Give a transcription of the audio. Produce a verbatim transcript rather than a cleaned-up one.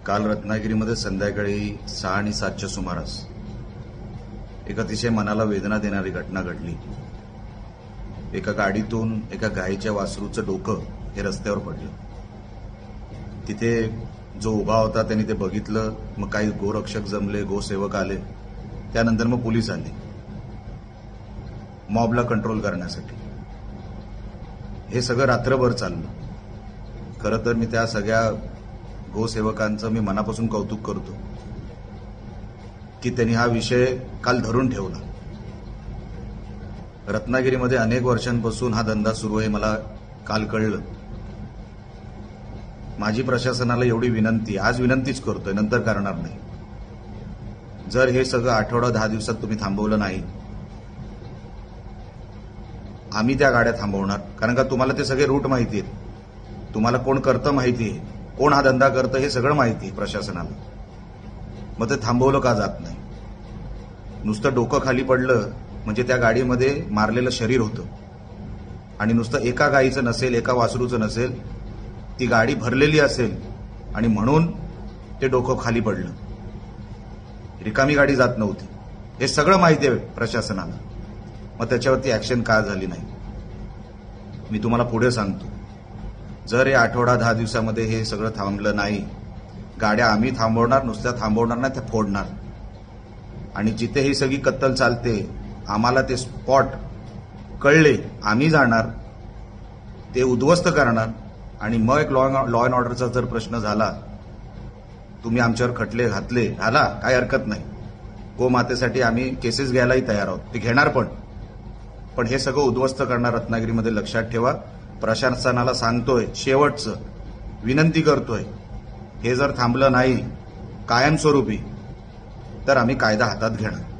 काल रत्नागिरीमध्ये संध्याकाळी सहा आणि सातच्या सुमारास एक अतिशय मनाला वेदना देणारी घटना घडली। एका गाडीतून एका गायीच्या वासरूचं डोकं हे रस्त्यावर पडलं। तिथे जो उभा होता त्यांनी ते बघितलं। मग काही गोरक्षक जमले, गोसेवक आले, त्यानंतर मग पोलीस आले मॉबला कंट्रोल करण्यासाठी। हे सगळं रात्रभर चाललं। खरं तर मी त्या सगळ्या गोसेवकांचं मी मनापासून कौतुक करतो की त्यांनी हा विषय काल धरून ठेवला। रत्नागिरीमध्ये अनेक वर्षांपासून हा धंदा सुरू आहे, मला काल कळलं। माझी प्रशासनाला एवढी विनंती, आज विनंतीच करतोय, नंतर करणार नाही। जर हे सगळं आठवडा दहा दिवसात तुम्ही थांबवलं नाही, आम्ही त्या गाड्या थांबवणार। कारण का तुम्हाला ते सगळे रूट माहिती आहेत, तुम्हाला कोण करतं माहिती आहे, कोण हा धंदा करतं हे सगळं माहिती आहे प्रशासनाला। मग ते थांबवलं का जात नाही? नुसतं डोकं खाली पडलं म्हणजे त्या गाडीमध्ये मारलेलं शरीर होतं, आणि नुसतं एका गायीचं नसेल, एका वासरूचं नसेल, ती गाडी भरलेली असेल आणि म्हणून ते डोकं खाली पडलं। रिकामी गाडी जात नव्हती, हे सगळं माहिती आहे प्रशासनाला। मग त्याच्यावरती ऍक्शन का झाली नाही? मी तुम्हाला पुढे सांगतो, जर हे आठवडा दहा दिवसामध्ये हे सगळं थांबलं नाही, गाड्या आम्ही थांबवणार, नुसत्या थांबवणार नाही, त्या फोडणार। आणि जिथे ही सगळी कत्तल चालते, आम्हाला ते स्पॉट कळले, आम्ही जाणार, ते उद्ध्वस्त करणार। आणि मग एक लॉ लॉ अँड ऑर्डरचा जर प्रश्न झाला, तुम्ही आमच्यावर खटले घातले, झाला, काही हरकत नाही। गोमातेसाठी आम्ही केसेस घ्यायलाही तयार आहोत, ते घेणार पण पण हे सगळं उद्ध्वस्त करणार रत्नागिरीमध्ये, लक्षात ठेवा। प्रशासनाला सांगतोय, शेवटचं विनंती करतोय, हे जर थांबलं नाही कायमस्वरूपी, तर आम्ही कायदा हातात घेणार।